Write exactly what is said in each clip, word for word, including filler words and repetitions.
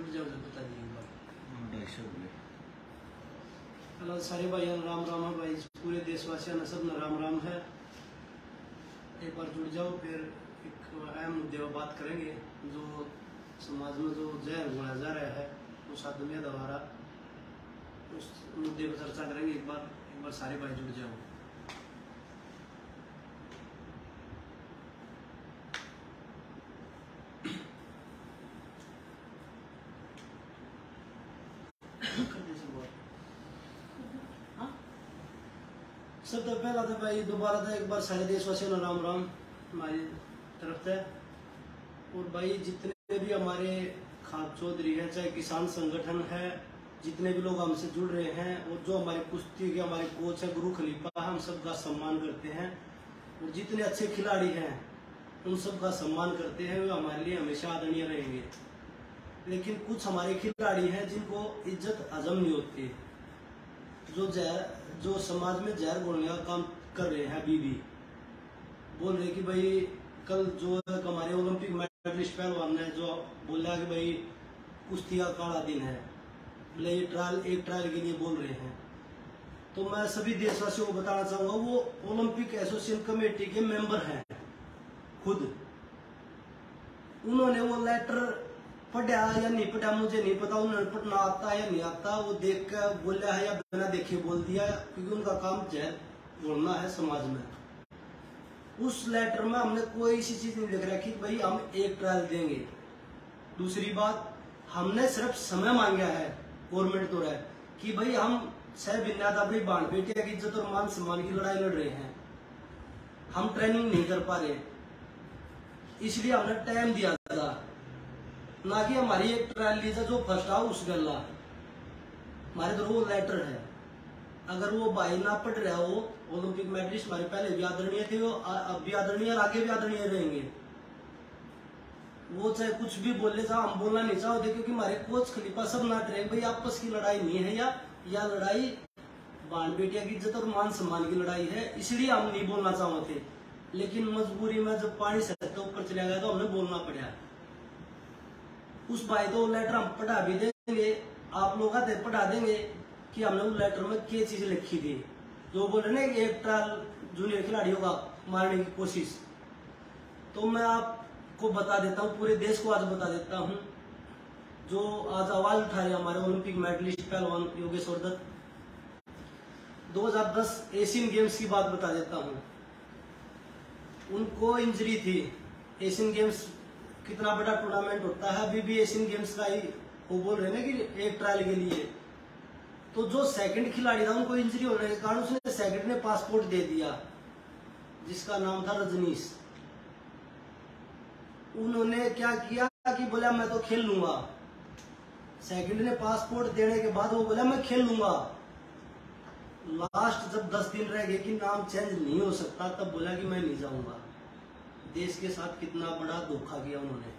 जुड़ जाओ जब बता दीजिए। हेलो सारे भाइयों राम राम है भाई, पूरे देशवासियों ने सब राम राम है। एक बार जुड़ जाओ, फिर एक अहम मुद्दे पर बात करेंगे जो समाज में जो जहर बोला जा रहा है उस आदमी द्वारा, उस मुद्दे पर चर्चा करेंगे। एक बार एक बार सारे भाई जुड़ जाओ। सब तो पहला था भाई, दोबारा था एक बार सारे देशवासियों ने राम राम हमारी तरफ से। और भाई जितने भी हमारे खान चौधरी है, चाहे किसान संगठन है, जितने भी लोग हमसे जुड़ रहे हैं और जो हमारे कुश्ती के हमारे कोच है गुरु खलीफा, हम सबका सम्मान करते हैं। और जितने अच्छे खिलाड़ी हैं उन सबका सम्मान करते हैं, वे हमारे लिए हमेशा आदरणीय रहेंगे। लेकिन कुछ हमारे खिलाड़ी हैं जिनको इज्जत हजम नहीं होती, जो जहर जो समाज में जहर घोलने का काम कर रहे हैं। अभी भी बोल रहे कि भाई कल जो हमारे ओलंपिक मेडलिस्ट पहलवान ने जो बोला कि भाई कुश्ती का काला दिन है, बोले ये ट्रायल एक ट्रायल के लिए बोल रहे हैं। तो मैं सभी देशवासियों को बताना चाहूंगा, वो ओलंपिक एसोसिएशन कमेटी के मेंबर हैं खुद। उन्होंने वो लेटर पढ़ा या नहीं पढ़ा मुझे नहीं पता, उन्होंने पढ़ना आता है या नहीं आता, वो देख कर बोला है या बिना देखे बोल दिया, क्योंकि उनका काम जहर बोलना है समाज में। उस लेटर में हमने कोई ऐसी चीज नहीं लिख रखी भाई हम एक ट्रायल देंगे। दूसरी बात, हमने सिर्फ समय मांगा है गवर्नमेंट तो है कि भाई हम सह बिन्याद अपनी बाण बेटिया की इज्जत और मान सम्मान की लड़ाई लड़ रहे हैं, हम ट्रेनिंग नहीं कर पा रहे, इसलिए हमने टाइम दिया था। ना कि हमारी एक ट्रायल ली था जो फर्स्ट आओ उस गल्ला, हमारे तो वो लेटर है। अगर वो भाई ना पढ़ रहा हो, ओलंपिक मेडलिस्ट हमारे पहले भी आदरणीय थे, वो अब भी आदरणीय और आगे भी आदरणीय रहेंगे। वो चाहे कुछ भी बोले, चाहे हम बोलना नहीं चाहते, क्योंकि हमारे कोच खलीफा सब नाट रहे भाई आपस की लड़ाई नहीं है, या या लड़ाई बाण बेटिया की इज्जत और मान सम्मान की लड़ाई है, इसलिए हम नहीं बोलना चाहते। लेकिन मजबूरी में जब पानी सर के ऊपर चला गया तो हमने बोलना पड़ा। उस भाई तो लेटर हम पढ़ा भी देंगे, आप लोग आते पढ़ा देंगे कि हमने उस लेटर में क्या चीज लिखी थी। जो बोल रहे ना एक ट्रायल जूनियर खिलाड़ियों का मारने की कोशिश, तो मैं आपको बता देता हूँ, पूरे देश को आज बता देता हूँ। जो आज आवाज उठा रहे हमारे ओलंपिक मेडलिस्ट पहलवान योगेश्वर दत्त, दो हज़ार दस एशियन गेम्स की बात बता देता हूँ। उनको इंजरी थी, एशियन गेम्स कितना बड़ा टूर्नामेंट होता है, अभी भी एशियन गेम्स का ही वो बोल रहे हैं कि एक ट्रायल के लिए। तो जो सेकंड खिलाड़ी था उनको इंजरी होने के कारण उसने सेकंड ने पासपोर्ट दे दिया, जिसका नाम था रजनीश। उन्होंने क्या किया कि बोला मैं तो खेल लूंगा। सेकंड ने पासपोर्ट देने के बाद वो बोला मैं खेल लूंगा। लास्ट जब दस दिन रह गए कि नाम चेंज नहीं हो सकता, तब बोला कि मैं नहीं जाऊंगा। देश के साथ कितना बड़ा धोखा किया उन्होंने।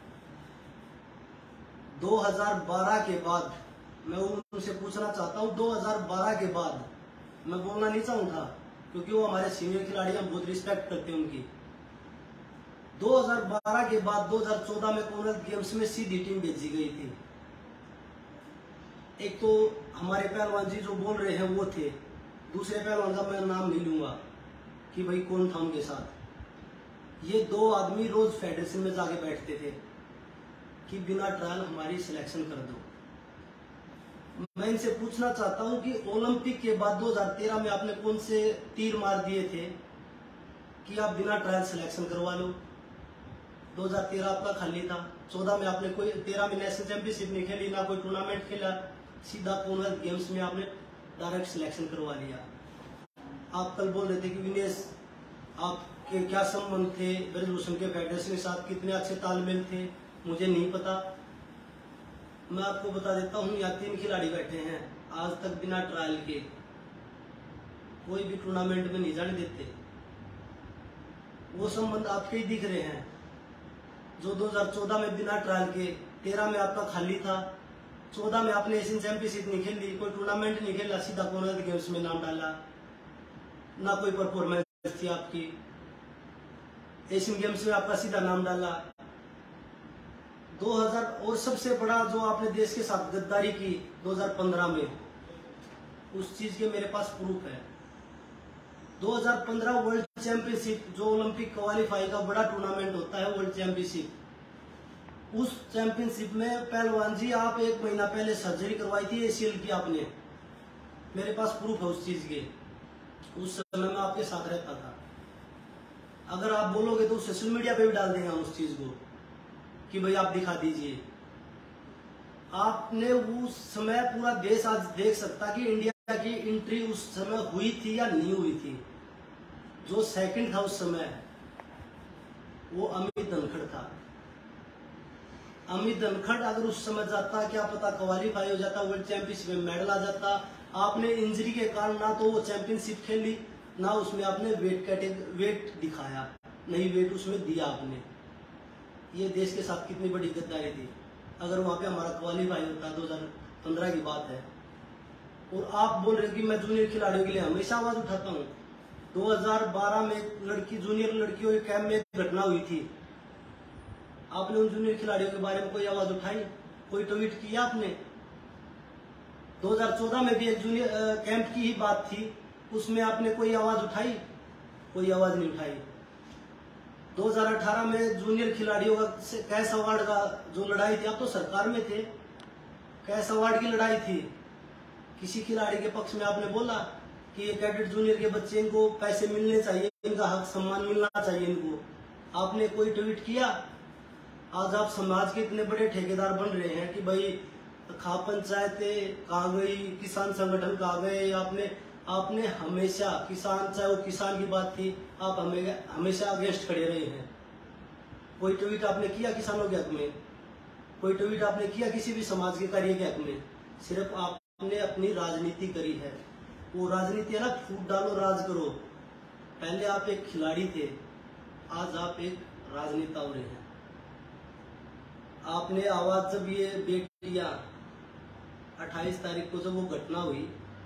दो हज़ार बारह के बाद मैं उनसे पूछना चाहता हूं, दो हज़ार बारह के बाद मैं बोलना नहीं चाहूंगा क्योंकि वो हमारे सीनियर खिलाड़ी, हम बहुत रिस्पेक्ट करते हैं उनकी। दो हज़ार बारह के बाद दो हज़ार चौदह में कॉमनवेल्थ गेम्स में सीधी टीम भेजी गई थी। एक तो हमारे पहलवान जी जो बोल रहे हैं वो थे, दूसरे पहलवान का मैं नाम नहीं लूंगा कि भाई कौन था उनके साथ। ये दो आदमी रोज फेडरेशन में जाके बैठते थे कि बिना ट्रायल हमारी सिलेक्शन कर दो। मैं इनसे पूछना चाहता हूं कि ओलंपिक के बाद दो हज़ार तेरह में आपने कौन से तीर मार दिए थे कि आप बिना ट्रायल सिलेक्शन करवा लो। दो हज़ार तेरह आपका खाली था, चौदह में आपने कोई, तेरह में नेशनल चैंपियनशिप नहीं खेली, ना कोई टूर्नामेंट खेला, सीधा कॉमनवेल्थ गेम्स में आपने डायरेक्ट सिलेक्शन करवा लिया। आप कल बोल रहे थे कि विनेश आपके क्या संबंध थे ब्रजभूषण के फेडरेशन के साथ, कितने अच्छे तालमेल थे, मुझे नहीं पता। मैं आपको बता देता हूँ, यहाँ तीन खिलाड़ी बैठे हैं, आज तक बिना ट्रायल के कोई भी टूर्नामेंट में नहीं जाने देते। वो संबंध आपके ही दिख रहे हैं। जो दो हज़ार चौदह में बिना ट्रायल के, तेरह में आपका खाली था, चौदह में आपने एशियन चैंपियनशिप नहीं खेली, कोई टूर्नामेंट नहीं खेला, सीधा कॉमनवेल्थ गेम्स में नाम डाला, ना कोई परफॉर्मेंस थी आपकी। एशियन गेम्स में आपका सीधा नाम डाला। दो हज़ार और सबसे बड़ा जो आपने देश के साथ गद्दारी की दो हज़ार पंद्रह में, उस चीज के मेरे पास प्रूफ है। दो हज़ार पंद्रह वर्ल्ड चैंपियनशिप, जो ओलंपिक क्वालिफाई का बड़ा टूर्नामेंट होता है वर्ल्ड चैंपियनशिप, उस चैंपियनशिप में पहलवान जी आप एक महीना पहले सर्जरी करवाई थी एसीएल की आपने, मेरे पास प्रूफ है उस चीज के। उस समय में आपके साथ रहता था। अगर आप बोलोगे तो सोशल मीडिया पे भी डाल देंगे हम उस चीज को कि भाई आप दिखा दीजिए। आपने उस समय पूरा देश आज देख सकता कि इंडिया की एंट्री उस समय हुई थी या नहीं हुई थी। जो सेकंड था उस समय वो अमित धनखड़ था। अमित धनखड़ अगर उस समय जाता, क्या पता क्वालिफाई हो जाता, वर्ल्ड चैंपियनशिप में मेडल आ जाता। आपने इंजरी के कारण ना तो वो चैंपियनशिप खेली, ना उसमें आपने वेट कैटेगरी वेट दिखाया, नहीं वेट उसमें दिया आपने। ये देश के साथ कितनी बड़ी गद्दारी थी। अगर वहां पे हमारा क्वालिफाई होता, दो हज़ार पंद्रह की बात है। और आप बोल रहे कि मैं जूनियर खिलाड़ियों के लिए हमेशा आवाज उठाता हूँ। दो हज़ार बारह में लड़की जूनियर लड़कियों के कैंप में एक घटना हुई थी, आपने उन जूनियर खिलाड़ियों के बारे में कोई आवाज उठाई, कोई ट्वीट किया आपने? दो हज़ार चौदह में भी एक जूनियर कैंप की ही बात थी, उसमें आपने कोई आवाज उठाई? कोई आवाज नहीं उठाई। दो हज़ार अठारह में जूनियर खिलाड़ियों का कैश अवार्ड का जो लड़ाई थी, आप तो सरकार में थे, कैश अवार्ड की लड़ाई थी, किसी खिलाड़ी के पक्ष में आपने बोला कि ये कैडेट जूनियर के बच्चे, इनको पैसे मिलने चाहिए, इनका हक सम्मान मिलना चाहिए इनको? आपने कोई ट्वीट किया? आज आप समाज के इतने बड़े ठेकेदार बन रहे हैं कि भाई खा पंचायतें कहाँ गई, किसान संगठन कहाँ गए। आपने आपने हमेशा किसान, चाहे वो किसान की बात थी, आप हमें हमेशा अगेंस्ट खड़े रहे हैं। कोई ट्वीट आपने किया किसानों के हक में? कोई ट्वीट आपने किया किसी भी समाज के कार्य के हक में? सिर्फ आपने अपनी राजनीति करी है। वो राजनीति है ना, फूट डालो राज करो। पहले आप एक खिलाड़ी थे, आज आप एक राजनेता हो रहे हैं। आपने आवाज, जब ये बेटियां अट्ठाईस तारीख को जब वो घटना हुई,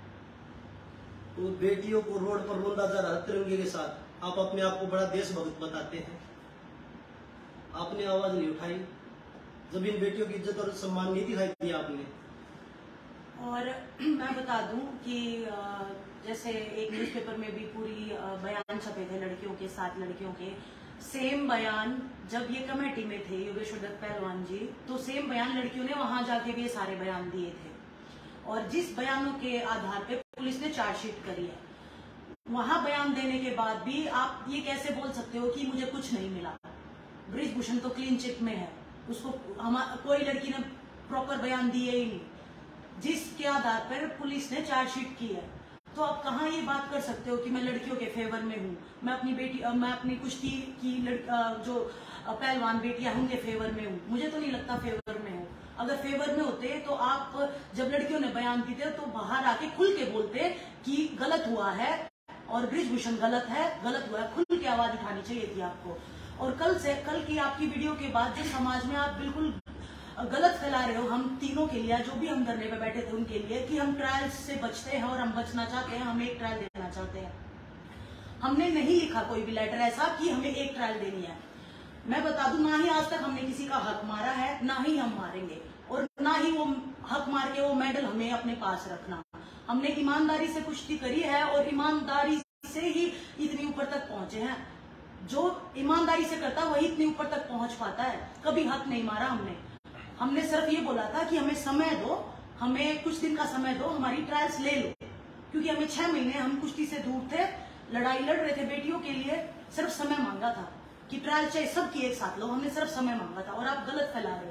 तो बेटियों को रोड पर रोंदा जा रहा तिरंगे के साथ, आप अपने आप को बड़ा देशभक्त बताते हैं, आपने आवाज नहीं उठाई। जब इन बेटियों की इज्जत और सम्मान नहीं दिखाई दिया आपने। और मैं बता दूं कि जैसे एक न्यूज़पेपर में भी पूरी बयान छपे थे लड़कियों के साथ, लड़कियों के सेम बयान जब ये कमेटी में थे योगेश्वर दत्त पहलवान जी, तो सेम बयान लड़कियों ने वहां जाके भी ये सारे बयान दिए थे। और जिस बयानों के आधार पे पुलिस ने चार्जशीट करी है, वहां बयान देने के बाद भी आप ये कैसे बोल सकते हो कि मुझे कुछ नहीं मिला? ब्रिजभूषण तो क्लीन चिट में है, उसको हम कोई लड़की ने प्रॉपर बयान दिए ही नहीं, जिसके आधार पर पुलिस ने चार्जशीट की है। तो आप कहाँ ये बात कर सकते हो कि मैं लड़कियों के फेवर में हूँ, मैं अपनी बेटी मैं अपनी कुश्ती की जो पहलवान बेटियां उनके फेवर में हूँ? मुझे तो नहीं लगता फेवर में हूँ। अगर फेवर में होते तो आप, जब लड़कियों ने बयान दिए तो बाहर आके खुल के बोलते कि गलत हुआ है और ब्रिजभूषण गलत है, गलत हुआ है, खुल के आवाज उठानी चाहिए थी आपको। और कल से कल की आपकी वीडियो के बाद जो समाज में आप बिल्कुल गलत फैला रहे हो हम तीनों के लिए, जो भी हम धरने पे बैठे थे उनके लिए, कि हम ट्रायल से बचते हैं और हम बचना चाहते हैं, हम एक ट्रायल देना चाहते हैं। हमने नहीं लिखा कोई भी लेटर ऐसा कि हमें एक ट्रायल देनी है। मैं बता दूं, ना ही आज तक हमने किसी का हक मारा है, ना ही हम मारेंगे, और ना ही वो हक मार के वो मेडल हमें अपने पास रखना। हमने ईमानदारी से कुश्ती करी है और ईमानदारी से ही इतनी ऊपर तक पहुंचे हैं। जो ईमानदारी से करता वही इतनी ऊपर तक पहुंच पाता है। कभी हक नहीं मारा हमने। हमने सिर्फ ये बोला था कि हमें समय दो, हमें कुछ दिन का समय दो, हमारी ट्रायल्स ले लो, क्योंकि हमें छह महीने हम कुश्ती से दूर थे, लड़ाई लड़ रहे थे बेटियों के लिए, सिर्फ समय मांगा था कि ट्रायल चाहिए सबकी एक साथ लो, हमने सिर्फ समय मांगा था। और आप गलत फैला रहे हो।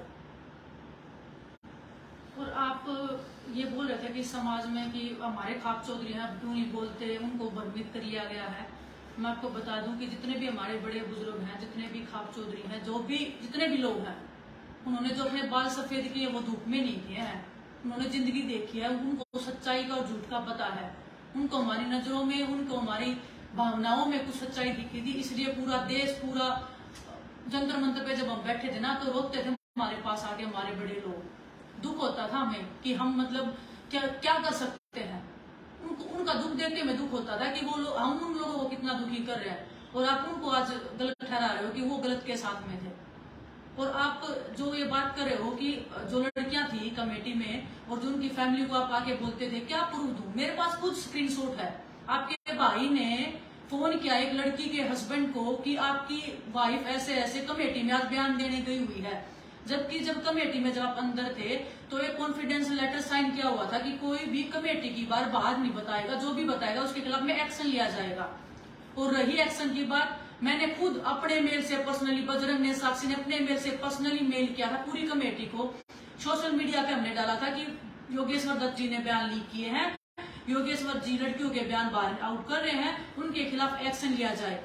और आप ये बोल रहे थे कि समाज में कि हमारे खाप चौधरी हैं, क्यों नहीं बोलते, उनको भ्रमित कर लिया गया है। मैं आपको बता दूं कि जितने भी हमारे बड़े बुजुर्ग हैं, जितने भी खाप चौधरी हैं, जो भी जितने भी लोग हैं, उन्होंने जो अपने बाल सफेद किए वो धूप में नहीं किए हैं। उन्होंने जिंदगी देखी है, उनको सच्चाई का और झूठ का पता है। उनको हमारी नजरों में, उनको हमारी भावनाओं में कुछ सच्चाई दिखी थी, इसलिए पूरा देश, पूरा जंतर मंतर पे जब हम बैठे थे ना, तो रोते थे हमारे पास आके हमारे बड़े लोग। दुख होता था हमें कि हम मतलब क्या क्या कर सकते हैं। उनको उनका दुख देख के हमें दुख होता था कि वो लोग, हम उन लोगों को कितना दुखी कर रहे हैं, और आप उनको आज गलत ठहरा रहे हो कि वो गलत के साथ में थे। और आप जो ये बात कर रहे हो कि जो लड़कियां थी कमेटी में और जो उनकी फैमिली को आप आके बोलते थे, क्या प्रूफ दूं? मेरे पास खुद स्क्रीनशॉट है। आपके भाई ने फोन किया एक लड़की के हस्बैंड को कि आपकी वाइफ ऐसे ऐसे कमेटी में आज बयान देने गई हुई है, जबकि जब कमेटी में जब आप अंदर थे तो एक कॉन्फिडेंस लेटर साइन किया हुआ था कि कोई भी कमेटी की बार बाहर नहीं बताएगा, जो भी बताएगा उसके खिलाफ में एक्शन लिया जाएगा। और रही एक्शन की बात, मैंने खुद अपने मेल से पर्सनली, बजरंग ने, साक्षी ने अपने मेल से पर्सनली मेल किया था पूरी कमेटी को। सोशल मीडिया पे हमने डाला था कि योगेश्वर दत्त जी ने बयान लीक किए हैं, योगेश्वर जी लड़कियों के बयान बाहर आउट कर रहे हैं, उनके खिलाफ एक्शन लिया जाए।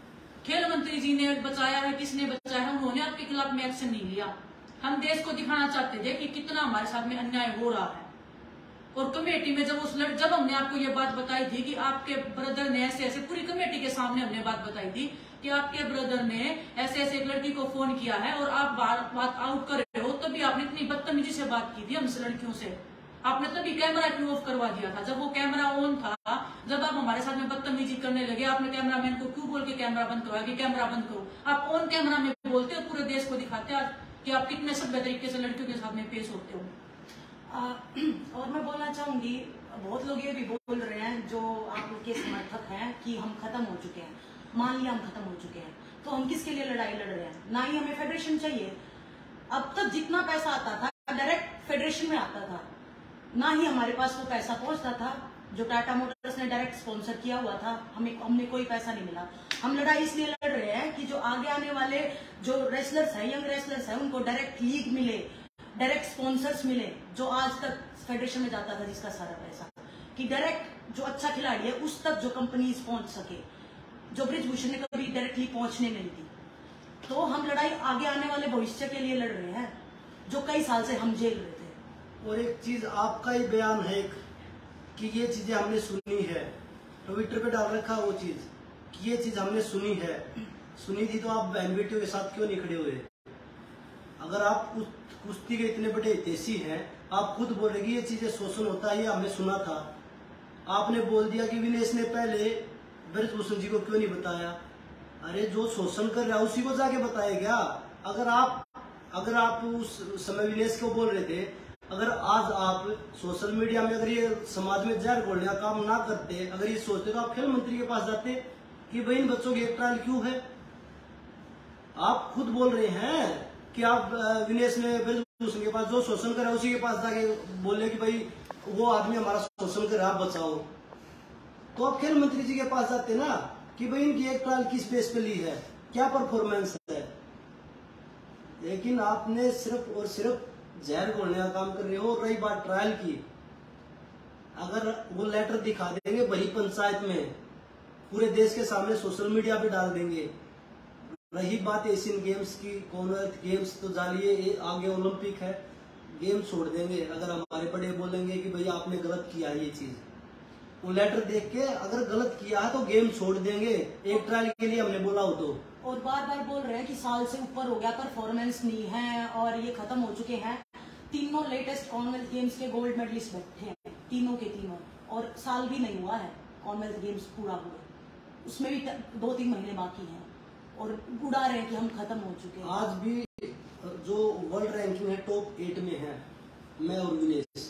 खेल मंत्री जी ने बचाया है, किसने बचाया है? उन्होंने आपके खिलाफ में एक्शन नहीं लिया। हम देश को दिखाना चाहते थे कि कितना हमारे साथ में अन्याय हो रहा है। और कमेटी में जब उस लड़ जब हमने आपको ये बात बताई थी कि आपके ब्रदर ने ऐसे ऐसे, पूरी कमेटी के सामने हमने बात बताई थी कि आपके ब्रदर ने ऐसे ऐसे एक लड़की को फोन किया है और आप बात, बात आउट कर रहे हो, तभी आपने इतनी बदतमीजी से बात की थी हमसे लड़कियों से। आपने तभी कैमरा क्यों ऑफ करवा दिया था? जब वो कैमरा ऑन था, जब आप हमारे साथ में बदतमीजी करने लगे, आपने कैमरामैन को क्यों बोल के कैमरा बंद करवाया कि कैमरा बंद करो? आप ऑन कैमरा में बोलते हो, पूरे देश को दिखाते आज कि आप कितने सभ्य तरीके से लड़कियों के साथ में पेश होते हो। आ, और मैं बोलना चाहूंगी, बहुत लोग ये भी बोल रहे हैं जो आपके समर्थक हैं कि हम खत्म हो चुके हैं। मान लिया हम खत्म हो चुके हैं, तो हम किसके लिए लड़ाई लड़ रहे हैं? ना ही हमें फेडरेशन चाहिए। अब तक जितना पैसा आता था डायरेक्ट फेडरेशन में आता था, ना ही हमारे पास वो पैसा पहुंचता था जो टाटा मोटर्स ने डायरेक्ट स्पॉन्सर किया हुआ था। हमें हमने कोई पैसा नहीं मिला। हम लड़ाई इसलिए लड़ रहे हैं कि जो आगे आने वाले जो रेसलर्स हैं, यंग रेसलर्स हैं, उनको डायरेक्ट लीग मिले, डायरेक्ट स्पॉन्सर्स मिले। जो आज तक फेडरेशन में जाता था जिसका सारा पैसा, कि डायरेक्ट जो अच्छा खिलाड़ी है उस तक जो कंपनीज पहुंच सके, जो ब्रिजभूषण ने कभी डायरेक्टली पहुंचने नहीं दी। तो हम लड़ाई आगे आने वाले भविष्य के लिए लड़ रहे हैं, जो कई साल से हम झेल रहे थे। और एक चीज आपका ही बयान है कि ये चीजें हमने सुनी है, ट्विटर पे डाल रखा वो चीज कि ये चीज हमने सुनी है। सुनी थी तो आप बहन बेटियों के साथ क्यों नहीं खड़े हुए? अगर आप कुश्ती के इतने बड़े हितैषी हैं, आप खुद बोल रहे कि ये चीजें शोषण होता है, ये हमने सुना था। आपने बोल दिया कि विनेश ने पहले ब्रजभूषण जी को क्यों नहीं बताया? अरे जो शोषण कर रहा है उसी को जाके बताया क्या? अगर आप अगर आप उस समय विनेश को बोल रहे थे, अगर आज आप सोशल मीडिया में अगर ये समाज में जहर घोलने का काम ना करते, अगर ये सोचते तो आप खेल मंत्री के पास जाते कि भाई इन बच्चों की एक ट्रायल क्यों है? आप खुद बोल रहे हैं कि आप विनेश ने ब्रजभूषण के पास जो शोषण कर रहा है उसी के पास जाके बोले कि भाई वो आदमी हमारा शोषण कर रहा है, आप बचाओ। तो आप खेल मंत्री जी के पास जाते ना कि भाई इनकी एक ट्रायल किस बेस पे ली है, क्या परफॉर्मेंस है। लेकिन आपने सिर्फ और सिर्फ जहर घोलने का काम कर रहे हो। रही बात ट्रायल की, अगर वो लेटर दिखा देंगे बड़ी पंचायत में, पूरे देश के सामने सोशल मीडिया पे डाल देंगे। रही बात एशियन गेम्स की, कॉमनवेल्थ गेम्स तो जानिए, आगे ओलंपिक है, गेम छोड़ देंगे। अगर हमारे बड़े बोलेंगे कि भाई आपने गलत किया ये चीज, वो लेटर देख के अगर गलत किया है तो गेम छोड़ देंगे, एक ट्रायल के लिए हमने बोला हो तो। और बार बार बोल रहे हैं कि साल से ऊपर हो गया, परफॉर्मेंस नहीं है और ये खत्म हो चुके हैं। तीनों लेटेस्ट कॉमनवेल्थ गेम्स के गोल्ड मेडलिस्ट बैठे हैं, तीनों के तीनों, और साल भी नहीं हुआ है कॉमनवेल्थ गेम्स पूरा हुआ, उसमें भी दो तीन महीने बाकी हैं और उड़ा रहे हैं कि हम खत्म हो चुके हैं। आज भी जो वर्ल्ड रैंकिंग है टॉप एट में है मैं और विनेश।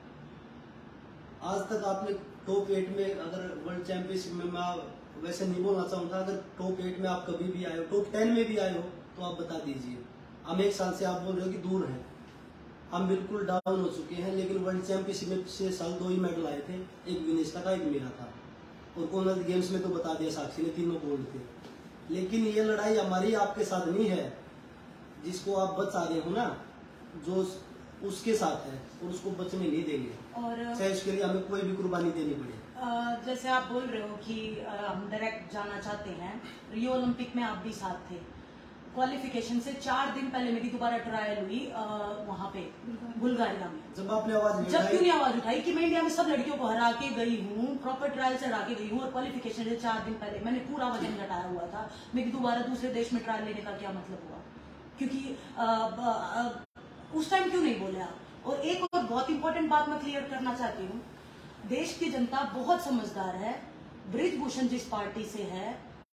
आज तक आपने टॉप एट में, अगर वर्ल्ड चैंपियनशिप में, मैं वैसे नहीं बोलना चाहूंगा, अगर टॉप एट में आप कभी भी आए हो, टॉप टेन में भी आए हो तो आप बता दीजिए। हम एक साल से आप बोल रहे हो कि दूर हैं, हम बिल्कुल डाउन हो चुके हैं। लेकिन वर्ल्ड चैंपियनशिप में पिछले साल दो ही मेडल आए थे, एक विनेश का था, एक मेरा था। और कॉमनवेल्थ गेम्स में तो बता दिया साक्षी ने, तीनों गोल्ड थे। लेकिन ये लड़ाई हमारी आपके साथ नहीं है, जिसको आप बचा रहे हो ना, जो उसके साथ है, और उसको बचने नहीं देंगे, और चाहे उसके लिए हमें कोई भी कुर्बानी देनी पड़े। जैसे आप बोल रहे हो कि हम डायरेक्ट जाना चाहते हैं, रियो ओलंपिक में आप भी साथ थे। क्वालिफिकेशन से चार दिन पहले मेरी दोबारा ट्रायल हुई वहां पे बुल्गारिया में। जब आपने आवाज जब क्यों नहीं आवाज उठाई कि मैं इंडिया में सब लड़कियों को हरा के गई हूँ, प्रॉपर ट्रायल से हरा के गई हूँ, और क्वालिफिकेशन से चार दिन पहले मैंने पूरा वजन घटाया हुआ था। मेरी दोबारा दूसरे देश में ट्रायल लेने का क्या मतलब हुआ? क्योंकि आ, आ, आ, उस टाइम क्यों नहीं बोले आप? और एक और बहुत इंपॉर्टेंट बात मैं क्लियर करना चाहती हूँ, देश की जनता बहुत समझदार है। ब्रिजभूषण जिस पार्टी से है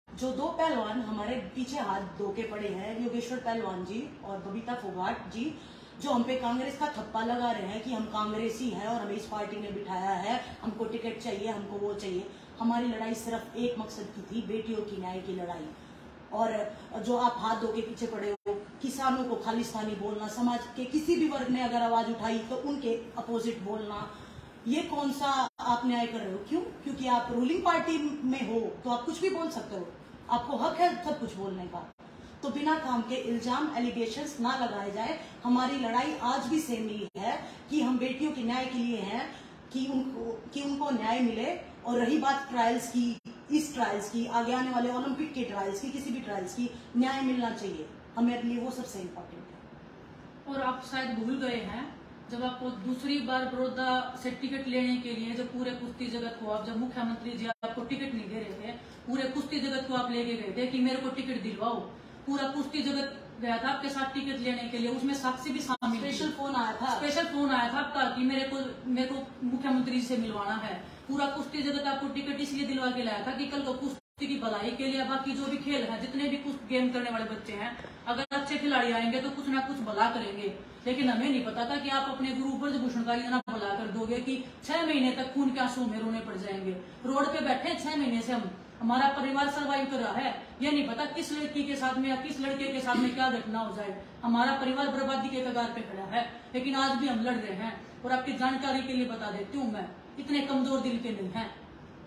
जो दो पहलवान हमारे पीछे हाथ धो के पड़े हैं, योगेश्वर पहलवान जी और बबीता फोगाट जी, जो हम पे कांग्रेस का थप्पा लगा रहे हैं कि हम कांग्रेसी हैं और हमें इस पार्टी ने बिठाया है, हमको टिकट चाहिए, हमको वो चाहिए। हमारी लड़ाई सिर्फ एक मकसद की थी, बेटियों की न्याय की लड़ाई। और जो आप हाथ धो के पीछे पड़े हो, किसानों को खालिस्तानी बोलना, समाज के किसी भी वर्ग ने अगर आवाज उठाई तो उनके अपोजिट बोलना, ये कौन सा आप न्याय कर रहे हो? क्यों? क्योंकि आप रूलिंग पार्टी में हो तो आप कुछ भी बोल सकते हो, आपको हक है सब कुछ बोलने का। तो बिना काम के इल्जाम, एलिगेशंस ना लगाए जाए। हमारी लड़ाई आज भी सेम ही है कि हम बेटियों के न्याय के लिए हैं, कि उनको कि उनको न्याय मिले। और रही बात ट्रायल्स की, इस ट्रायल्स की, आगे आने वाले ओलंपिक के ट्रायल्स की, किसी भी ट्रायल्स की, न्याय मिलना चाहिए हमें लिए, वो सबसे इम्पोर्टेंट है। और आप शायद भूल गए हैं, जब आपको दूसरी बार बड़ौदा से टिकट लेने के लिए जब पूरे कुश्ती जगत को आप, जब मुख्यमंत्री जी आपको टिकट नहीं दे रहे थे, पूरे कुश्ती जगत को आप लेके गए थे कि मेरे को टिकट दिलवाओ, पूरा कुश्ती जगत गया था आपके साथ टिकट लेने के लिए, उसमें साक्षी भी शामिल, स्पेशल फोन आया था स्पेशल फोन आया था आपका कि मेरे को मेरे को मुख्यमंत्री से मिलवाना है। पूरा कुश्ती जगत आपको टिकट इसलिए दिलवा के लाया था कि कल को कुश्ती की भलाई के लिए, बाकी जो भी खेल है, जितने भी कुछ गेम करने वाले बच्चे हैं, अगर अच्छे खिलाड़ी आएंगे तो कुछ ना कुछ भला करेंगे। लेकिन हमें नहीं पता था कि आप अपने गुरु ब्रजभूषण का इतना भला कर दोगे कि छह महीने तक खून के आंसू में रोने पड़ जाएंगे। रोड पे बैठे छह महीने से हम, हमारा परिवार सर्वाइव कर रहा है, ये नहीं पता किस लड़की के साथ में या किस लड़के के साथ में क्या घटना हो जाए। हमारा परिवार बर्बादी के कगार पे खड़ा है, लेकिन आज भी हम लड़ रहे हैं। और आपकी जानकारी के लिए बता देती हूँ, मैं इतने कमजोर दिल के नहीं हैं,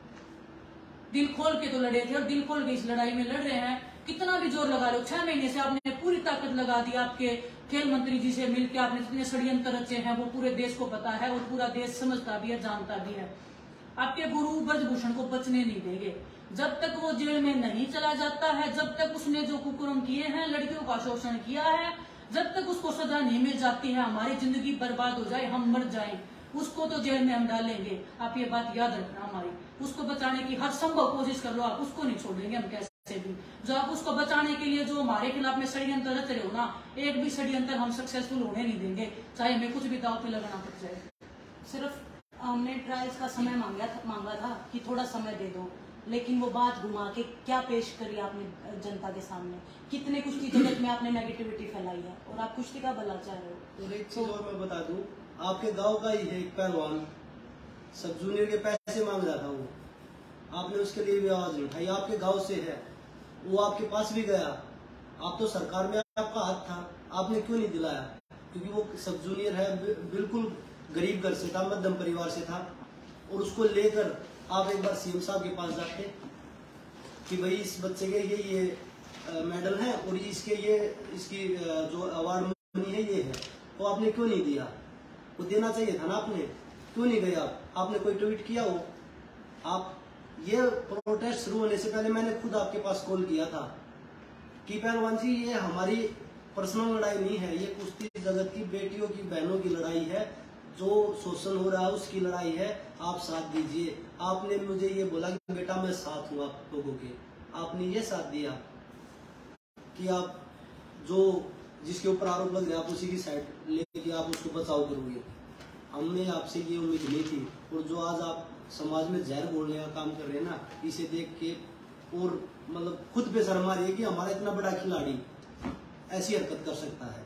दिल खोल के तो लड़े थे और दिल खोल के इस लड़ाई में लड़ रहे हैं। कितना भी जोर लगा लो, छह महीने से आपने पूरी ताकत लगा दी। आपके खेल मंत्री जी से मिलकर आपने जितने षड्यंत्र रचे हैं वो पूरे देश को पता है और पूरा देश समझता भी है, जानता भी है। आपके गुरु ब्रजभूषण को बचने नहीं देंगे जब तक वो जेल में नहीं चला जाता है, जब तक उसने जो कुकर्म किए हैं, लड़कियों का शोषण किया है, जब तक उसको सजा नहीं मिल जाती है, हमारी जिंदगी बर्बाद हो जाए, हम मर जाएं, उसको तो जेल में हम डालेंगे। आप ये बात याद रखना हमारी। उसको बचाने की हर संभव कोशिश कर लो, आप उसको नहीं छोड़ेंगे हम कैसे भी। जो आप उसको बचाने के लिए जो हमारे खिलाफ में षड्यंत्र रच रहे हो ना, एक भी षड्यंत्र हम सक्सेसफुल होने नहीं देंगे, चाहे हमें कुछ भी दाव पे लगाना पड़ जाए। सिर्फ हमने ट्रायल्स का समय मांगा था, मांगा था कि थोड़ा समय दे दो, लेकिन वो बात घुमा के क्या पेश करी आपने जनता के सामने? कितने कुश्ती जगत में आपने नेगेटिविटी फैलाई है और आप कुश्ती का भला चाह रहे हो। और एक चीज और मैं बता दूं, आपके गांव का ही है एक पहलवान, सब जूनियर के पैसे मांग रहा था, वो आपने उसके लिए भी आवाज नहीं उठाई। आपके गांव से है, वो आपके पास भी गया, आप तो सरकार में आपका हाथ था, आपने क्यों नहीं दिलाया? क्योंकि वो सब जूनियर है, बिल्कुल गरीब घर से था, मध्यम परिवार से था, और उसको लेकर आप एक बार सीएम साहब के पास जाते कि भाई इस बच्चे के ये ये मेडल है और इसके ये इसकी जो अवार्ड मनी है ये है, तो आपने क्यों नहीं दिया? वो देना चाहिए था ना, आपने क्यों नहीं गए? आप आपने कोई ट्वीट किया हो? आप ये प्रोटेस्ट शुरू होने से पहले मैंने खुद आपके पास कॉल किया था कि पहलवान जी ये हमारी पर्सनल लड़ाई नहीं है, ये कुश्ती जगत की बेटियों की बहनों की लड़ाई है, जो शोषण हो रहा है उसकी लड़ाई है, आप साथ दीजिए। आपने मुझे ये बोला कि बेटा मैं साथ हूँ आप लोगों के, आपने ये साथ दिया कि आप जो जिसके ऊपर आरोप लग रहे हैं आप उसी की साइड लेके आप उसको बचाव करोगे। हमने आपसे ये उम्मीद नहीं थी, और जो आज आप समाज में जहर बोलने का काम कर रहे हैं ना, इसे देख के और मतलब खुद पे शर्म आ रही है कि हमारा इतना बड़ा खिलाड़ी ऐसी हरकत कर सकता है।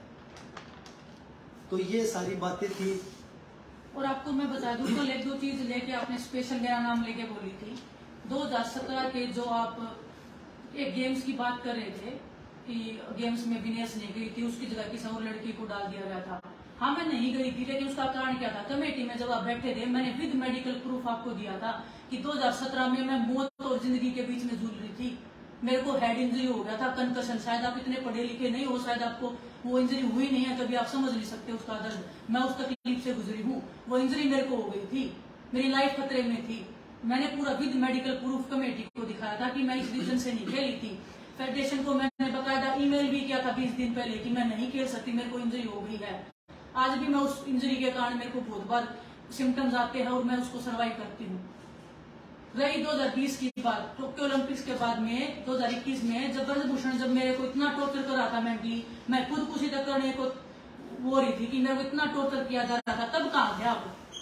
तो ये सारी बातें थी। और आपको मैं बता दूं, कल एक दो चीज लेके आपने स्पेशल मेरा नाम लेके बोली थी। दो हज़ार सत्रह के जो आप एक गेम्स की बात कर रहे थे कि गेम्स में विनेश नहीं गई थी, उसकी जगह किसी और लड़की को डाल दिया गया था। हाँ मैं नहीं गई थी, लेकिन उसका कारण क्या था? कमेटी में जब आप बैठे थे, मैंने विद मेडिकल प्रूफ आपको दिया था कि दो हज़ार सत्रह में मैं मौत और जिंदगी के बीच में जूझ रही थी। मेरे को हेड इंजरी हो गया था, कंकशन। शायद आप इतने पढ़े लिखे नहीं हो, शायद आपको वो इंजरी हुई नहीं है, कभी आप समझ नहीं सकते उसका दर्द। मैं उस तकलीफ से गुजरी हूँ। वो इंजरी मेरे को हो गई थी, मेरी लाइफ खतरे में थी। मैंने पूरा विद मेडिकल प्रूफ कमेटी को दिखाया था कि मैं इस रीजन से नहीं खेली थी। फेडरेशन को मैंने बकायदा ईमेल भी किया था बीस दिन पहले कि मैं नहीं खेल सकती, मेरे को इंजरी हो गई है। आज भी मैं उस इंजरी के कारण मेरे को बहुत बार सिम्टम्स आते हैं और मैं उसको सर्वाइव करती हूँ। रही दो हज़ार बीस की बात, टोक्यो ओलंपिक्स के बाद में दो हज़ार इक्कीस में जब ब्रजभूषण जब मेरे को इतना टॉर्चर कर रहा था मेंटली, मैं खुद कुछ तक करने को हो रही थी कि मेरे को इतना टॉर्चर किया जा रहा था, तब कहाँ थे आप?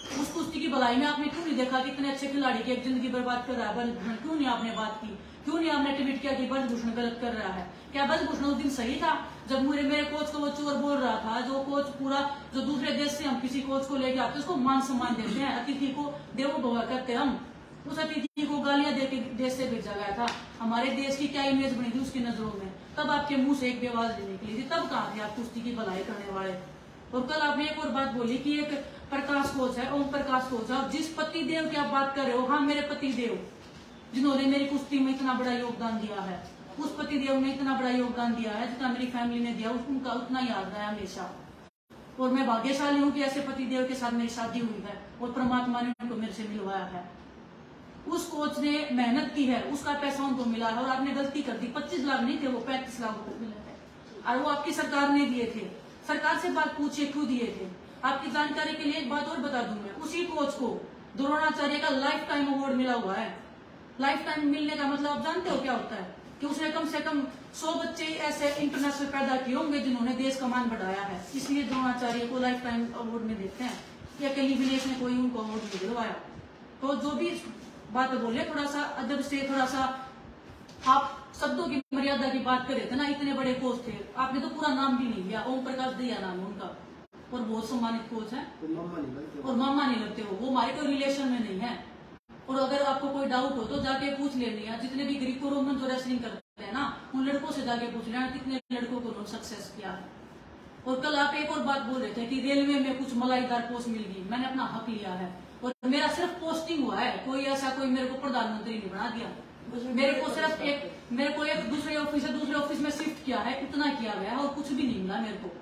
उस कुश्ती की भलाई में आपने क्यों नहीं देखा कि इतने अच्छे खिलाड़ी की एक जिंदगी बर्बाद कर रहा है ब्रजभूषण? क्यों नहीं आपने बात की? क्यों नहीं आपने ट्वीट किया कि ब्रजभूषण गलत कर रहा है? क्या ब्रजभूषण उस दिन सही था जब मेरे मेरे कोच को वो चोर बोल रहा था? जो कोच पूरा, जो दूसरे देश से हम किसी कोच को लेके आते उसको मान सम्मान देते हैं, अतिथि को देवो भव करते हैं हम, उस अतिथि को गालियां दे के देश से भेजा गया था। हमारे देश की क्या इमेज बनी थी उसकी नजरों में? तब आपके मुंह से एक भी आवाज नहीं निकली थी। तब कहाँ थे आप कुश्ती की भलाई करने वाले? और कल आपने एक और बात बोली कि एक प्रकाश कोच है, ओम प्रकाश कोच है, जिस पति देव की आप बात कर रहे हो, हाँ मेरे पति देव जिन्होंने मेरी कुश्ती में इतना बड़ा योगदान दिया है, उस पति देव ने इतना बड़ा योगदान दिया है जितना मेरी फैमिली ने दिया, उनका उतना याद है हमेशा। और मैं भाग्यशाली हूँ कि ऐसे पति देव के साथ मेरी शादी हुई है और परमात्मा ने उनको मेरे से मिलवाया है। उस कोच ने मेहनत की है, उसका पैसा उनको मिला है और आपने गलती कर दी। पच्चीस लाख नहीं थे वो, पैंतीस लाख रुपए मिले थे और वो आपकी सरकार ने दिए थे। सरकार से बात पूछिए क्यों दिए थे। आपकी जानकारी के लिए एक बात और बता दूं, मैं उसी कोच को द्रोणाचार्य का लाइफ टाइम अवार्ड मिला हुआ है। लाइफ टाइम मिलने का मतलब आप जानते हो क्या होता है? कि उसने कम से कम सौ बच्चे ऐसे इंटरनेशनल पैदा किए होंगे जिन्होंने देश का मान बढ़ाया है, इसलिए द्रोणाचार्य को लाइफ टाइम अवार्ड में देते हैं। या अकेली विनेश ने कोई उनको अवार्ड नहीं दिलवाया। तो जो भी बात बोले थोड़ा सा अदब से, थोड़ा सा आप शब्दों की मर्यादा की बात कर रहे थे ना। इतने बड़े कोच थे, आपने तो पूरा नाम भी नहीं लिया। ओम प्रकाश दिया नाम है उनका और बहुत सम्मानित कोच है और मामा नहीं लगते हो, वो हमारे कोई रिलेशन में नहीं है। और अगर आपको कोई डाउट हो तो जाके पूछ लेना, जितने भी ग्रीको रोमन जो रेसलिंग करते हैं ना, उन लड़कों से जाके पूछ लेना कितने लड़कों को उन्होंने सक्सेस किया है। और कल आप एक और बात बोल रहे थे कि रेलवे में कुछ मलाईदार पोस्ट मिल गई। मैंने अपना हक लिया है और मेरा सिर्फ पोस्टिंग हुआ है, कोई ऐसा कोई मेरे को प्रधानमंत्री नहीं बना दिया। मेरे को सिर्फ एक मेरे को एक दूसरे ऑफिस से दूसरे ऑफिस में शिफ्ट किया है, इतना किया गया है और कुछ भी नहीं मिला मेरे को।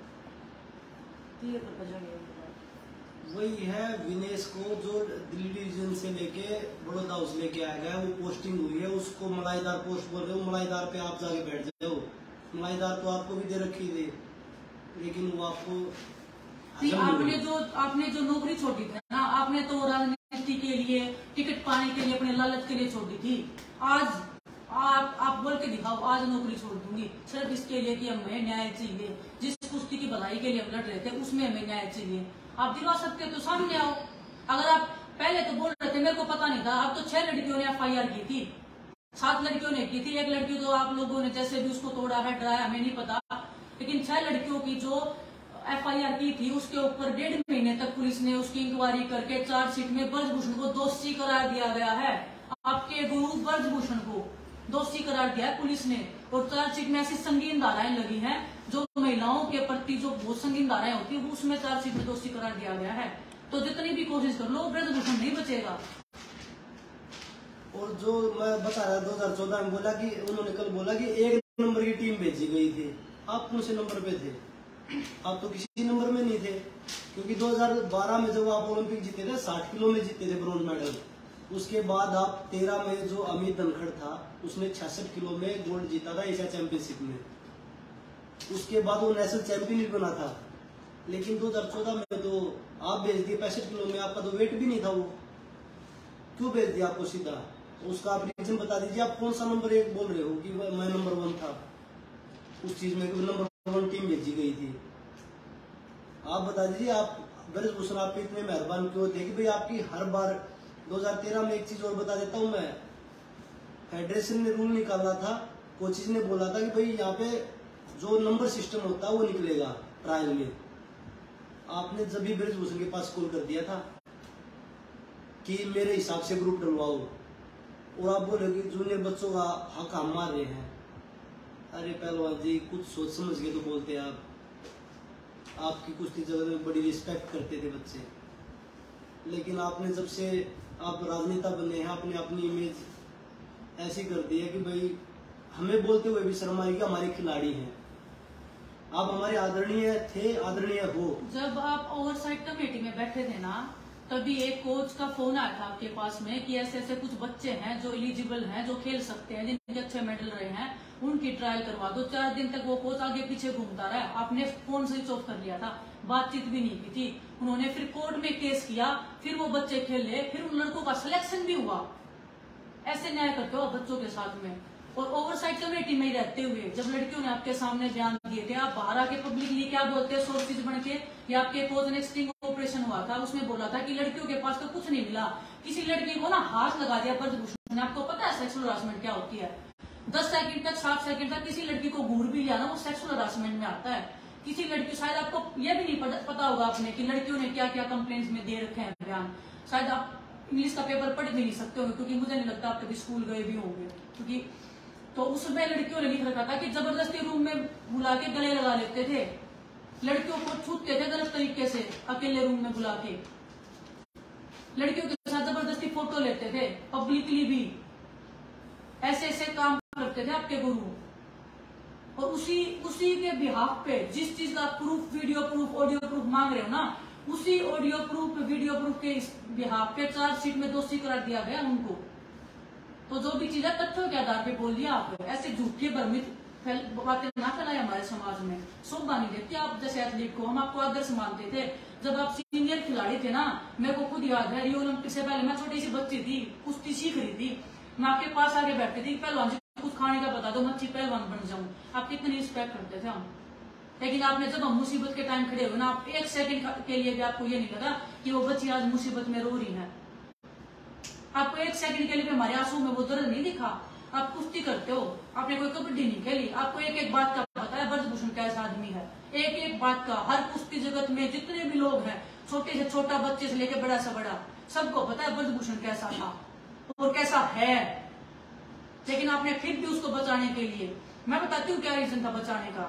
वही है विनेश को जो दिल्ली डिवीजन से लेके बड़ौदा हाउस लेके आया गया, वो पोस्टिंग हुई है, उसको मलाईदार पोस्ट बोल रहे हो। मलाईदार पे आप जाके बैठ जाओ। मलाईदार तो आपको भी दे रखी थी, लेकिन वो आपको आपने जो आपने जो नौकरी छोड़ी थी ना, आपने तो राजनीति के लिए, टिकट पाने के लिए, अपने लालच के लिए छोड़ी थी। आज आप आप बोल के दिखाओ, आज नौकरी छोड़ दूंगी सिर्फ इसके लिए कि हमें न्याय चाहिए। जिस कुश्ती की भलाई के लिए हम लड़ रहे थे उसमें हमें न्याय चाहिए। आप दिलवा सकते तो सामने आओ। अगर आप पहले तो बोल रहे थे मेरे को पता नहीं था, अब तो छह लड़कियों ने एफ आई आर की थी, सात लड़कियों ने की थी। एक लड़की तो आप लोगों ने जैसे भी उसको तोड़ा है, डराया, हमें नहीं पता, लेकिन छह लड़कियों की जो एफ आई आर की थी उसके ऊपर डेढ़ महीने तक पुलिस ने उसकी इंक्वायरी करके चार्जशीट में ब्रजभूषण को दोषी करार दिया गया है। आपके गुरु ब्रजभूषण को दोषी करार दिया है पुलिस ने। और चार्जशीट में ऐसी संगीन धाराएं लगी हैं जो महिलाओं के प्रति जो बहुत संगीन धाराएं होती है, उसमें चार्जशीट में दोषी करार दिया गया है। तो जितनी भी कोशिश कर लो, ब्रजभूषण नहीं बचेगा। और जो मैं बता रहा दो हजार चौदह में बोला कि उन्होंने कल बोला कि एक नंबर की टीम भेजी गई थी, आप कौन से नंबर पे थे? आप तो किसी नंबर में नहीं थे, क्योंकि दो हजार बारह में जब आप ओलंपिक जीते थे, साठ किलो में जीते थे ब्रोंज मेडल। उसके बाद आप तेरह में जो अमित धनखड़ था उसने छियासठ किलो में गोल्ड जीता था एशिया चैंपियनशिप में। उसके बाद वो नेशनल चैंपियन भी बना था। लेकिन दो हजार चौदह में तो आप भेज दिए पैंसठ किलो में, आपका तो वेट भी नहीं था। वो क्यों भेज दिया आपको सीधा? उसका आप रीजन बता दीजिए। आप कौन सा नंबर एक बोल रहे हो कि मैं नंबर वन था उस चीज में, नंबर वन टीम भेजी गई थी? आप बता दीजिए। आप ब्रजभूषण आप पे इतने मेहरबान क्यों थे कि भाई आपकी हर बार दो हजार तेरह में एक चीज और बता देता हूँ मैं, फेडरेशन ने रूल निकाला था, कोचेज ने बोला था कि भाई यहाँ पे जो नंबर सिस्टम होता है वो निकलेगा ट्रायल में। आपने जब भी ब्रजभूषण के पास कॉल कर दिया था कि मेरे हिसाब से ग्रुप डलवाओ, और आप बोले कि जूनियर बच्चों का हक हम मार रहे हैं। अरे पहलवान जी, कुछ सोच समझ के तो बोलते आप। आपकी कुश्ती जगत में बड़ी रिस्पेक्ट करते थे बच्चे, लेकिन आपने जब से आप राजनेता बने हैं, आपने अपनी इमेज ऐसी कर दी है कि भाई हमें बोलते हुए भी शर्म आई कि हमारे खिलाड़ी हैं। आप हमारे आदरणीय थे, आदरणीय हो। जब आप ओवरसाइट कमेटी में बैठे थे ना, तभी एक कोच का फोन आया था आपके पास में कि ऐसे ऐसे कुछ बच्चे हैं जो एलिजिबल हैं, जो खेल सकते हैं, जिनके अच्छे मेडल रहे हैं, उनकी ट्रायल करवा दो। चार दिन तक वो कोच आगे पीछे घूमता रहा। आपने फोन स्विच ऑफ कर लिया था, बातचीत भी नहीं की थी। उन्होंने फिर कोर्ट में केस किया, फिर वो बच्चे खेले, फिर उन लड़कों का सिलेक्शन भी हुआ। ऐसे न्याय करते हो बच्चों के साथ में। और ओवरसाइट कमेटी में ही रहते हुए जब लड़कियों ने आपके सामने बयान दिए थे, आप बाहर आके पब्लिकली क्या बोलते हैं सोर्सेज बन के, या आपके कोच ने स्टिंग ऑपरेशन हुआ था उसमें बोला था कि लड़कियों के पास तो कुछ नहीं मिला, किसी लड़की को ना हाथ लगा दिया ब्रजभूषण ने। आपको पता है सेक्सुअल हरासमेंट क्या होती है? दस सेकंड तक सात सेकंड तक किसी लड़की को घूर भी लिया ना, वो सेक्सुअल हरासमेंट में आता है। किसी लड़की, शायद आपको यह भी नहीं पता होगा आपने कि लड़कियों ने क्या क्या कंप्लेंट्स में दे रखे हैं बयान। शायद आप इंग्लिश का पेपर पढ़ भी नहीं सकते होंगे, क्योंकि मुझे नहीं लगता आप कभी स्कूल गए भी होंगे। क्योंकि तो उसमें लड़कियों ने लिख रखा था कि जबरदस्ती रूम में बुला के गले लगा लेते थे, लड़कियों को छूते थे गलत तरीके से, अकेले रूम में बुला के लड़कियों के साथ जबरदस्ती फोटो लेते थे, पब्लिकली भी ऐसे ऐसे काम करते थे आपके गुरु। और उसी उसी के बिहाफ पे जिस चीज का proof, video proof, audio proof मांग रहे हो ना, उसी ऑडियो प्रूफ, वीडियो प्रूफ के बिहाफ पे चार्जशीट में दोषी करार दिया गया उनको। तो जो भी चीज है तथ्यों के आधार पे बोल दिया आप, ऐसे झूठे भ्रमित बातें ना फैलाए हमारे समाज में, शोभा नहीं देती। आप जैसे एथलीट को हम आपको आदर्श मानते थे, जब आप सीनियर खिलाड़ी थे ना, मेरे को खुद याद है रियो ओलंपिक से पहले मैं छोटी सी बच्ची थी, कुश्ती सीख रही थी, मैं आपके पास आगे बैठती थी, पहलवान जी कुछ खाने का बता दो, मैं अच्छी पहलवान बन जाऊं। आप कितनी रिस्पेक्ट करते थे हम। लेकिन आपने जब हम मुसीबत के टाइम खड़े हुए ना, आप एक सेकंड के लिए भी आपको ये नहीं लगा कि वो बच्ची आज मुसीबत में रो रही है। आपको एक सेकंड के लिए भी हमारे आंसू में वो दर्द नहीं दिखा। आप कुश्ती करते हो, आपने कोई कबड्डी नहीं खेली, आपको एक एक बात का पता है ब्रजभूषण कैसा आदमी है, एक एक बात का। हर कुश्ती जगत में जितने भी लोग हैं, छोटे से छोटा बच्चे से लेकर बड़ा से बड़ा, सबको पता है ब्रजभूषण कैसा था और कैसा है। लेकिन आपने फिर भी उसको बचाने के लिए, मैं बताती हूँ क्या रीजन था बचाने का।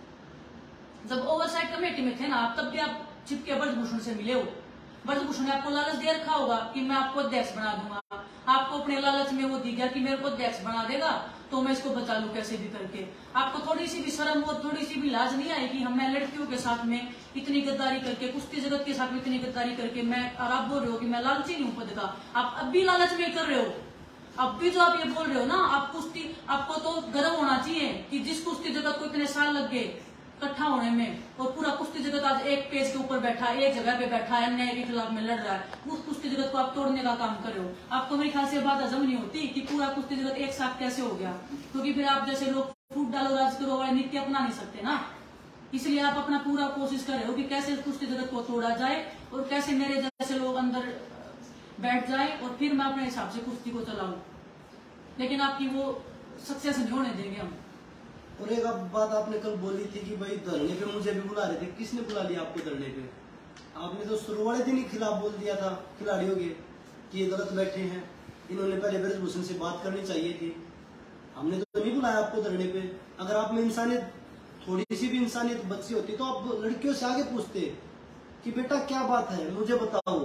जब ओवरसाइट कमेटी में थे ना आप, तब भी आप छिपके ब्रजभूषण से मिले हो। ब्रजभूषण ने आपको लालच दे रखा होगा कि मैं आपको अध्यक्ष बना दूंगा, आपको अपने लालच में वो दी गया कि मेरे को अध्यक्ष बना देगा तो मैं इसको बचा लूं कैसे भी करके। आपको थोड़ी सी भी शर्म और थोड़ी सी भी लाज नहीं आई कि हम मैं लड़कियों के साथ में इतनी गद्दारी करके, कुश्ती जगत के साथ में इतनी गद्दारी करके मैं, और आप बोल रहे हो कि मैं लालची नहीं हूं पद का। आप अब भी लालच में कर रहे हो, अब भी जो आप ये बोल रहे हो ना, आप कुश्ती, आपको तो गर्व होना चाहिए कि जिस कुश्ती जगत को इतने साल लग गए इकट्ठा होने में, और पूरा कुश्ती जगत आज एक पेज के ऊपर बैठा है, एक जगह पे बैठा है, अन्याय के खिलाफ में लड़ रहा है, उस कुश्ती जगत को आप तोड़ने का काम कर रहे हो। आपको मेरे ख्याल से बात हजम नहीं होती कि पूरा कुश्ती जगत एक साथ कैसे हो गया, क्योंकि फिर आप जैसे लोग फूट डालो राज करो वाले नीति अपना नहीं सकते ना। इसलिए आप अपना पूरा कोशिश कर रहे हो कि कैसे कुश्ती जगत को तोड़ा जाए और कैसे मेरे जैसे लोग अंदर बैठ जाए और फिर मैं अपने हिसाब से कुश्ती को चलाऊं। लेकिन आपकी वो सक्सेस नहीं होने देंगे हम। और एक बात आपने कल बोली थी कि भाई धरने पे मुझे भी बुला रहे थे, किसने बुला लिया आपको धरने पे? आपने तो शुरू वाले दिन ही खिलाफ बोल दिया था खिलाड़ियों के कि ये गलत बैठे हैं, इन्होंने पहले ब्रजभूषण से बात करनी चाहिए थी। हमने तो नहीं बुलाया आपको धरने पे। अगर आप में इंसानियत, थोड़ी सी भी इंसानियत बची होती तो आप लड़कियों से आगे पूछते कि बेटा क्या बात है, मुझे बताओ।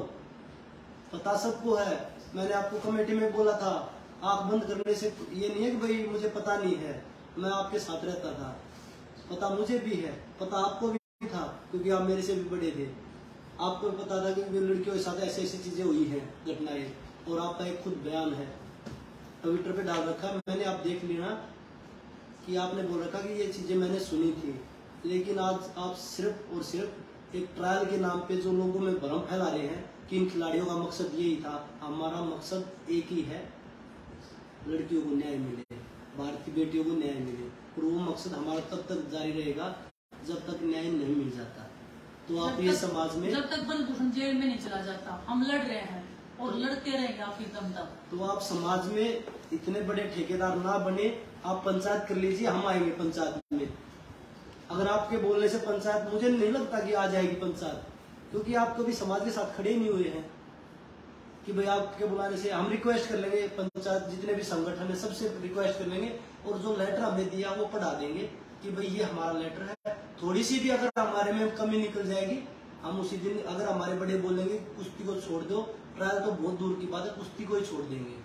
पता सबको है, मैंने आपको कमेटी में बोला था, आंख बंद करने से ये नहीं है कि भाई मुझे पता नहीं है, मैं आपके साथ रहता था, पता मुझे भी है, पता आपको भी था क्योंकि आप मेरे से भी बड़े थे। आपको भी पता था कि लड़कियों के साथ ऐसी ऐसी चीजें हुई हैं, घटनाएं, और आपका एक खुद बयान है ट्विटर पे डाल रखा, मैंने आप देख लिया कि आपने बोल रखा कि ये चीजें मैंने सुनी थी। लेकिन आज आप सिर्फ और सिर्फ एक ट्रायल के नाम पे जो लोगों में भ्रम फैला रहे हैं कि इन खिलाड़ियों का मकसद यही था। हमारा मकसद एक ही है, लड़कियों को न्याय मिले, भारतीय बेटियों को न्याय मिले, और वो मकसद हमारा तब तक जारी रहेगा जब तक न्याय नहीं मिल जाता। तो आप ये समाज में, जब तक ब्रजभूषण जेल में नहीं चला जाता, हम लड़ रहे हैं और लड़ते रहेंगे आपकी दम तक। तो आप समाज में इतने बड़े ठेकेदार ना बने, आप पंचायत कर लीजिए, हम आएंगे पंचायत में। अगर आपके बोलने से पंचायत, मुझे नहीं लगता कि आ जाएगी पंचायत, क्योंकि आप कभी समाज के साथ खड़े नहीं हुए हैं कि भाई आपके बुलाने से। हम रिक्वेस्ट कर लेंगे, पंचायत जितने भी संगठन है सबसे रिक्वेस्ट कर लेंगे, और जो लेटर हमने दिया वो पढ़ा देंगे कि भाई ये हमारा लेटर है। थोड़ी सी भी अगर हमारे में कमी निकल जाएगी, हम उसी दिन, अगर हमारे बड़े बोलेंगे कुश्ती को छोड़ दो, ट्रायल तो बहुत दूर की बात है, कुश्ती को ही छोड़ देंगे।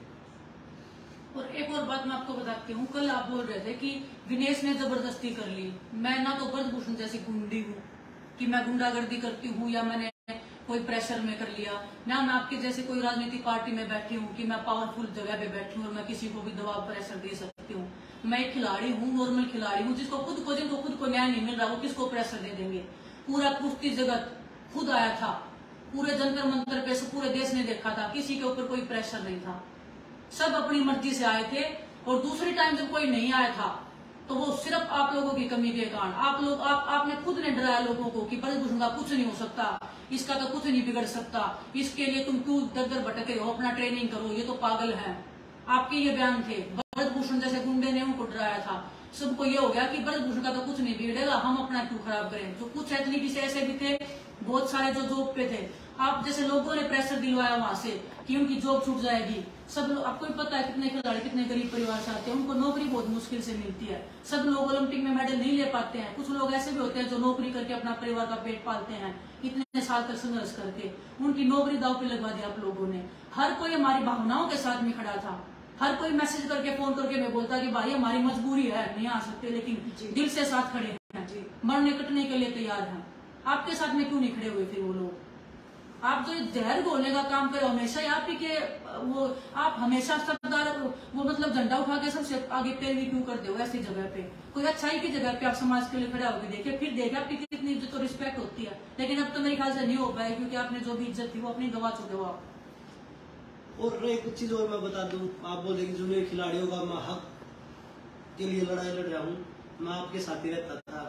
और एक और बात मैं आपको बताती हूँ, कल आप बोल रहे थे कि विनेश ने जबरदस्ती कर ली। मैं ना तो ब्रजभूषण जैसी गुंडी हूँ कि मैं गुंडागर्दी करती हूँ या मैंने कोई प्रेशर में कर लिया, ना मैं आपके जैसे कोई राजनीतिक पार्टी में बैठी हूँ कि मैं पावरफुल जगह पे बैठी हूँ और मैं किसी को भी दबाव प्रेशर दे सकती हूँ। मैं एक खिलाड़ी हूँ, नॉर्मल खिलाड़ी हूँ, जिसको खुद को जिनको खुद को न्याय नहीं मिल रहा वो किसको प्रेशर दे देंगे। पूरा कुश्ती जगत खुद आया था, पूरे जंतर मंतर पे पूरे देश ने देखा था, किसी के ऊपर कोई प्रेशर नहीं था, सब अपनी मर्जी से आए थे। और दूसरी टाइम जब कोई नहीं आया था तो वो सिर्फ आप लोगों की कमी के कारण, आप लोग आप आपने खुद ने डराया लोगों को कि ब्रजभूषण का कुछ नहीं हो सकता, इसका तो कुछ नहीं बिगड़ सकता, इसके लिए तुम क्यों दर दर भटक रहे हो, अपना ट्रेनिंग करो, ये तो पागल है। आपके ये बयान थे। ब्रजभूषण जैसे गुंडे ने उनको डराया था, सबको ये हो गया कि ब्रजभूषण का तो कुछ नहीं बिगड़ेगा, हम अपना क्यों खराब करें। तो कुछ एथलीट ऐसे भी थे, बहुत सारे जो जॉब पे थे, आप जैसे लोगों ने प्रेशर दिलवाया वहां से कि उनकी जॉब छूट जाएगी। सब लोग, आपको भी पता है कितने खिलाड़ी कितने गरीब परिवार से आते हैं, उनको नौकरी बहुत मुश्किल से मिलती है। सब लोग ओलंपिक में मेडल नहीं ले पाते हैं। कुछ लोग ऐसे भी होते हैं जो नौकरी करके अपना परिवार का पेट पालते हैं, इतने साल तक संघर्ष करके, उनकी नौकरी दाव पे लगवा दी आप लोगों ने। हर कोई हमारी भावनाओं के साथ में खड़ा था, हर कोई मैसेज करके फोन करके मैं बोलता कि भाई हमारी मजबूरी है, नहीं आ सकते, लेकिन दिल से साथ खड़े हैं, मरने कटने के लिए तैयार हैं। आपके साथ में क्यों नहीं खड़े हुए फिर वो लोग? आप जो जहर घोलने का काम करो हमेशा, आप ही के वो आप हमेशा सरदार वो मतलब झंडा उठा के सबसे आगे पैरवी क्यों करते हो ऐसी जगह पे? कोई अच्छाई की जगह पे आप समाज के लिए खड़ा होकर देखिए, फिर देखिए आपकी कितनी इज्जत और रिस्पेक्ट होती है। लेकिन अब तो मेरे ख्याल से नहीं हो पाए, क्योंकि आपने जो भी इज्जत थी वो अपनी गवा चुके हो आप। और एक चीज और मैं बता दूं, आप बोले कि जूनियर खिलाड़ियों का मैं हक के लिए लड़ाई लड़ रहा हूँ, मैं आपके साथ ही रहता था।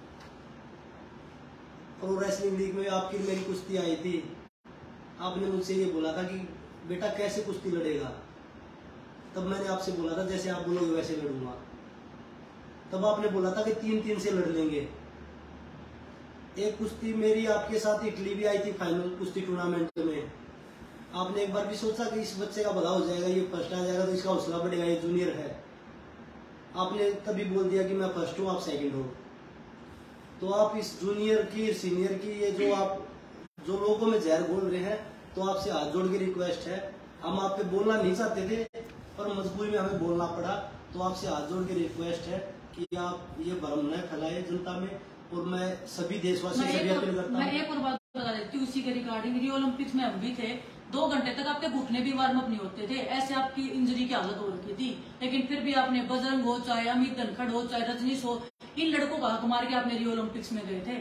प्रो रेसलिंग लीग में आपकी मेरी कुश्ती आई थी, आपने मुझसे ये बोला था कि बेटा कैसे कुश्ती लड़ेगा, तब मैंने आपसे बोला था जैसे आप बोलोगे वैसे लड़ूंगा। तब आपने बोला था कि तीन तीन से लड़ लेंगे। एक कुश्ती मेरी आपके साथ इटली भी आई थी फाइनल कुश्ती टूर्नामेंट में। आपने एक बार भी सोचा कि इस बच्चे का भला हो जाएगा, ये फर्स्ट आ जाएगा तो इसका हौसला बढ़ेगा, ये जूनियर है। आपने तभी बोल दिया कि मैं फर्स्ट हूँ, आप सेकंड हो। तो आप इस जूनियर की सीनियर की ये जो आप जो लोगों में जहर बोल रहे हैं, तो आपसे हाथ जोड़ के रिक्वेस्ट है, हम आप पे बोलना नहीं चाहते थे पर मजबूरी में हमें बोलना पड़ा, तो आपसे हाथ जोड़ के रिक्वेस्ट है कि आप ये भ्रम न फैलाए जनता में। और मैं सभी देशवासियों से भी अपील करता हूँ। मैं एक और बात बता देती हूँ इसी के रिगार्डिंग, रियो ओलंपिक्स में हम भी थे, दो घंटे तक आपके घुटने भी वार्म अप नहीं होते थे, ऐसे आपकी इंजरी की हालत हो रखी थी। लेकिन फिर भी आपने बजरंग हो, चाहे अमित धनखड़ हो, चाहे रजनीश हो, इन लड़कों का हक मार के आपने रियो ओलंपिक्स में गए थे,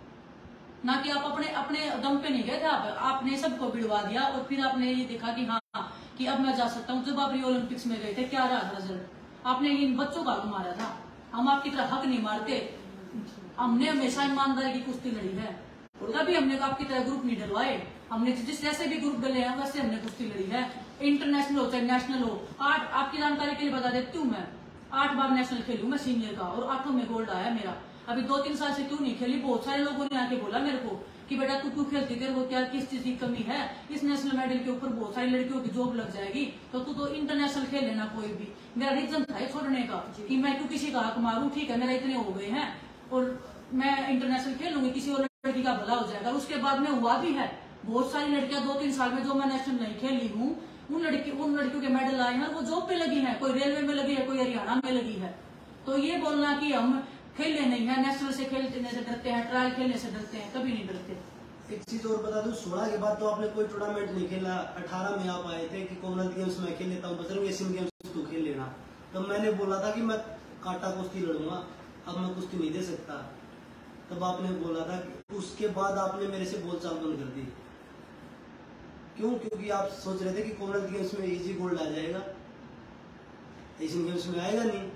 ना कि आप अपने अपने दम पे नहीं गए थे। आप आपने सबको भिड़वा दिया और फिर आपने ये देखा कि हाँ कि अब मैं जा सकता हूँ। जब आप रियो ओलंपिक्स में गए थे क्या रहा रिजल्ट? आपने इन बच्चों का हक मारा था। हम आपकी तरह हक नहीं मारते, हमने हमेशा ईमानदारी की कुश्ती लड़ी है, कभी हमने आपकी तरह ग्रुप नहीं डलवाए। हमने जिस जैसे भी ग्रुप डले हैं वैसे हमने कुश्ती लड़ी है, इंटरनेशनल हो चाहे नेशनल हो। आठ आपकी जानकारी के लिए बता देती हूँ, मैं आठ बार नेशनल खेली हूँ मैं सीनियर का, और आठों में गोल्ड आया मेरा। अभी दो तीन साल से क्यों नहीं खेली, बहुत सारे लोगों ने आके बोला मेरे को कि बेटा तू क्यों खेलती, तेरे को क्या किस चीज की कमी है, इस नेशनल मेडल के ऊपर बहुत सारी लड़कियों की जॉब लग जाएगी, तो तू तो इंटरनेशनल खेल लेना कोई भी। मेरा रीजन था छोड़ने का कि मैं क्यों किसी का हक मारूं, ठीक है मेरा इतने हो गए हैं और मैं इंटरनेशनल खेल लूंगी, किसी और लड़की का भला हो जाएगा। उसके बाद में हुआ भी है, बहुत सारी लड़कियां दो तीन साल में जो मैं नेशनल नहीं खेली हूँ, उन लड़की उन लड़कियों के मेडल आए हैं, वो जॉब पे लगी है, कोई रेलवे में लगी है, कोई हरियाणा में लगी है। तो ये बोलना कि हम खेलने नहीं है, नेशनल से खेलने से डरते हैं, ट्रायल खेलने से डरते हैं, कभी नहीं डरते। एक चीज और बता दूं, सोलह के बाद तो आपने कोई टूर्नामेंट नहीं खेला। अठारह में आप आए थे कि कॉमनवेल्थ गेम्स में खेल लेता हूँ, बजरंग एशियन गेम्स तू खेल लेना। तब तो मैंने बोला था कि मैं कांटा कुश्ती लड़ूंगा, अब मैं कुश्ती नहीं दे सकता। तब आपने बोला था, उसके बाद आपने मेरे से बोलचाल बंद कर दी। क्यों? क्योंकि आप सोच रहे थे कि कॉमनवेल्थ गेम्स में इजी गोल्ड आ जाएगा, एशियन गेम्स में आएगा नहीं।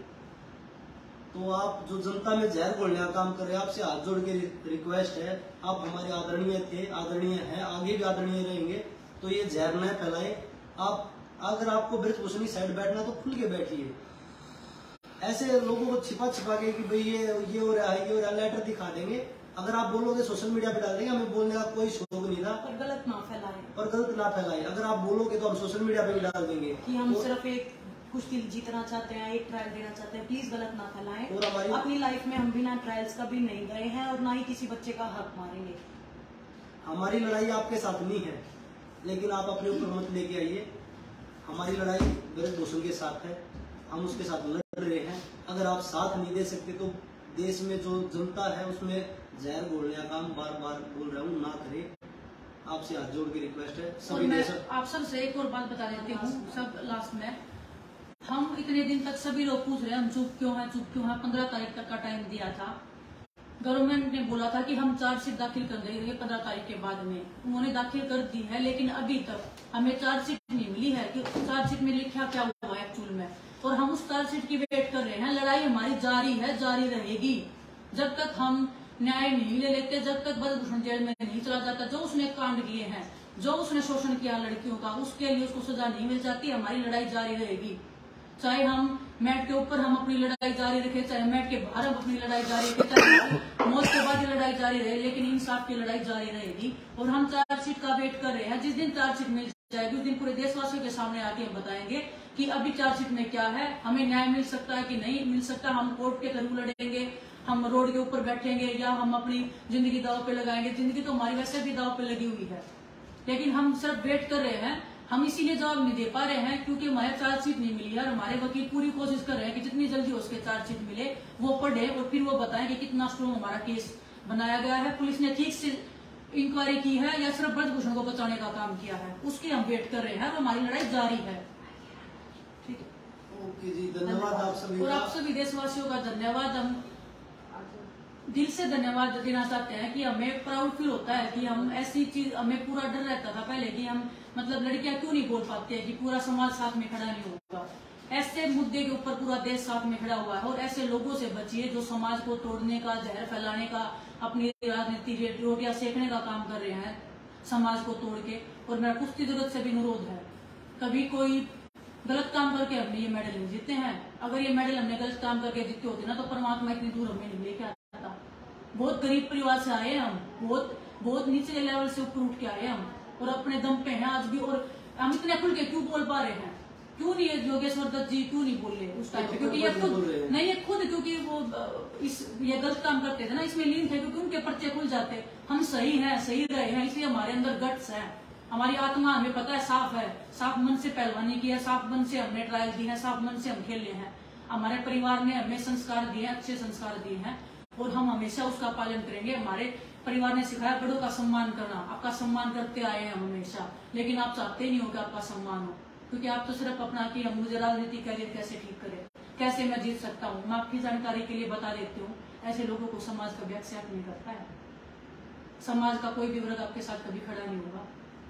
तो आप जो जनता में जहर घोलने का काम कर रहे हैं, आपसे हाथ जोड़ के रिक्वेस्ट है, आप हमारे आदरणीय थे, आदरणीय हैं, आगे भी आदरणीय रहेंगे, तो ये जहर न फैलाए। आप अगर आपको ब्रजभूषण की साइड बैठना तो खुल के बैठिए, ऐसे लोगों को छिपा छिपा के कि भाई ये ये हो रहा है, ये हो रहा है, लेटर दिखा देंगे। अगर आप बोलोगे सोशल मीडिया पे डाल देंगे, हमें बोलने का कोई शौक नहीं था, पर गलत ना फैलाए, पर गलत ना फैलाए। अगर आप बोलोगे तो हम सोशल मीडिया पे भी डाल देंगे कि हम तो, सिर्फ एक कुश्ती जीतना चाहते हैं, एक ट्रायल देना चाहते हैं। प्लीज गलत ना फैलाएं। और हमारी अपनी लाइफ में हम बिना ट्रायल्स का भी नहीं गए हैं और ना ही किसी बच्चे का हक मारेंगे। हमारी लड़ाई आपके साथ नहीं है, लेकिन आप अपने ऊपर मत लेके आइए। हमारी लड़ाई ब्रजभूषण के साथ है, हम उसके साथ लड़ रहे हैं। अगर आप साथ नहीं दे सकते तो देश में जो जनता है उसमें जहर घोलने का काम बार बार बोल रहा हूँ ना करे। आपसे हाथ जोड़ के रिक्वेस्ट है। और सभी मैं देश आप सबसे एक और बात बता देती हूँ, सब लास्ट में, हम इतने दिन तक सभी लोग पूछ रहे हैं हम चुप क्यों हैं, चुप क्यों हैं। पंद्रह तारीख तक का टाइम दिया था, गवर्नमेंट ने बोला था कि हम चार्जशीट दाखिल कर देंगे पंद्रह तारीख के बाद में। उन्होंने दाखिल कर दी है, लेकिन अभी तक हमें चार्जशीट नहीं मिली है कि चार्जशीट में लिखा क्या हुआ है एक्चुअल में, और हम उस चार्जशीट की वेट कर रहे हैं। लड़ाई हमारी जारी है, जारी रहेगी जब तक हम न्याय नहीं ले लेते, जब तक ब्रजभूषण जेल में नहीं चला जाता, जो उसने कांड किए हैं, जो उसने शोषण किया लड़कियों का, उसके लिए उसको सजा नहीं मिल जाती, हमारी लड़ाई जारी रहेगी। चाहे हम मैट के ऊपर हम अपनी लड़ाई जारी रखें, चाहे मैट के बाहर हम अपनी लड़ाई जारी रखें, चाहे मौत के बाद ये लड़ाई जारी रहे, लेकिन इंसाफ की लड़ाई जारी रहेगी। और हम चार्जशीट का वेट कर रहे हैं। जिस दिन चार्जशीट मिल जाएगी उस दिन पूरे देशवासियों के सामने आके हम बताएंगे कि अभी चार्जशीट में क्या है, हमें न्याय मिल सकता है कि नहीं मिल सकता। हम कोर्ट के थ्रू लड़ेंगे, हम रोड के ऊपर बैठेंगे, या हम अपनी जिंदगी दाव पे लगाएंगे। जिंदगी तो हमारी वैसे भी दाव पे लगी हुई है, लेकिन हम सिर्फ वेट कर रहे हैं। हम इसीलिए जवाब नहीं दे पा रहे हैं क्योंकि हमारे चार्जशीट नहीं मिली है। हमारे वकील पूरी कोशिश कर रहे हैं कि जितनी जल्दी उसके चार्जशीट मिले वो पढ़े और फिर वो बताएं कि कितना स्ट्रॉन्ग हमारा केस बनाया गया है, पुलिस ने ठीक से इंक्वायरी की है या सिर्फ ब्रजभूषण को बचाने का काम किया है, उसकी हम वेट कर रहे हैं। और हमारी लड़ाई जारी है। ठीक है, ओके जी, धन्यवाद आप सभी और का। आप सभी देशवासियों का धन्यवाद। हम दिल से धन्यवाद देना चाहते हैं कि हमें प्राउड फील होता है कि हम ऐसी चीज, हमें पूरा डर रहता था पहले कि हम मतलब लड़कियां क्यों नहीं बोल पाती है, कि पूरा समाज साथ में खड़ा नहीं होगा। ऐसे मुद्दे के ऊपर पूरा देश साथ में खड़ा हुआ है। और ऐसे लोगों से बचिए जो समाज को तोड़ने का, जहर फैलाने का, अपनी राजनीति रोटियां सेकने का काम कर रहे हैं समाज को तोड़ के। और मेरा कुश्ती जगत से भी अनुरोध है, कभी कोई गलत काम करके हमने ये मेडल नहीं जीते हैं। अगर ये मेडल हमने गलत काम करके जीते होते ना तो परमात्मा इतनी दूर हमें नहीं लेके आता। बहुत गरीब परिवार से आए हम, बहुत बहुत निचले लेवल से ऊपर उठ के आए हम, और अपने दम पे हैं आज भी। और हम इतने खुल के क्यों बोल पा रहे हैं? क्यों नहीं योगेश्वर दत्त जी क्यों नहीं बोले उस टाइम पे? क्योंकि ये खुद नहीं, ये खुद क्योंकि वो इस ये गलत काम करते थे ना, इसमें लीन थे, क्योंकि उनके पर्चे खुल जाते। हम सही हैं, सही रहे हैं, इसलिए हमारे अंदर गट्स है, हमारी आत्मा हमें पता है साफ है, साफ मन से पहलवानी की है, साफ मन से हमने ट्रायल दी है, साफ मन से हम खेले हैं। हमारे परिवार ने हमें संस्कार दिए, अच्छे संस्कार दिए हैं, और हम हमेशा उसका पालन करेंगे। हमारे परिवार ने सिखाया बड़ों का सम्मान करना, आपका सम्मान करते आए हैं हम हमेशा, लेकिन आप चाहते नहीं हो कि आपका सम्मान हो, क्योंकि आप तो सिर्फ अपना कि हम मुझे राजनीति करियर कैसे ठीक करे, कैसे मैं जीत सकता हूँ। मैं आपकी जानकारी के लिए बता देती हूँ, ऐसे लोगों को समाज कभी एक्सेप्ट नहीं करता है। समाज का कोई भी वर्ग आपके साथ कभी खड़ा नहीं होगा।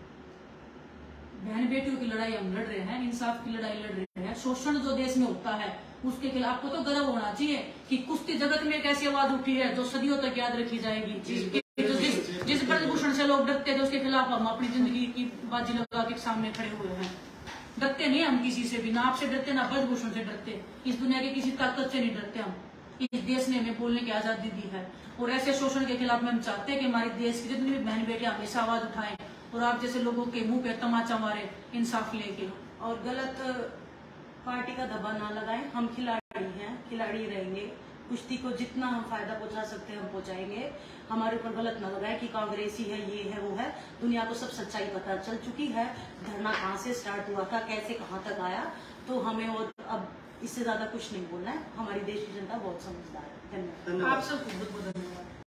बहन बेटियों की लड़ाई हम लड़ रहे हैं, इंसाफ की लड़ाई लड़ रहे हैं। शोषण जो देश में होता है उसके खिलाफ आपको तो गर्व होना चाहिए कि कुश्ती जगत में एक ऐसी आवाज उठी है जो सदियों तक याद रखी जाएगी। जो जिस जिस ब्रजभूषण से लोग डरते थे उसके खिलाफ हम अपनी जिंदगी की बाजी लगा के सामने खड़े हुए हैं। डरते नहीं हम किसी से भी, ना आपसे डरते ना ब्रजभूषण से डरते, इस दुनिया की किसी ताकत से नहीं डरते हम। इस देश ने हमें बोलने की आजादी दी है, और ऐसे शोषण के खिलाफ में हम चाहते हैं कि हमारे देश की जितनी भी बहन बेटियां हमेशा आवाज उठाएं, और आप जैसे लोगों के मुंह पे तमाचा मारे इंसाफ लेके। और गलत पार्टी का दबा ना लगाएं। हम खिलाड़ी हैं, खिलाड़ी रहेंगे। कुश्ती को जितना हम फायदा पहुंचा सकते हैं हम पहुंचाएंगे। हमारे ऊपर गलत ना लगाए कि कांग्रेसी है, ये है, वो है। दुनिया को सब सच्चाई पता चल चुकी है। धरना कहाँ से स्टार्ट हुआ था, कैसे कहाँ तक आया, तो हमें और अब इससे ज्यादा कुछ नहीं बोलना है। हमारी देश की जनता बहुत समझदार है। धन्यवाद। आप सबको बहुत बहुत धन्यवाद।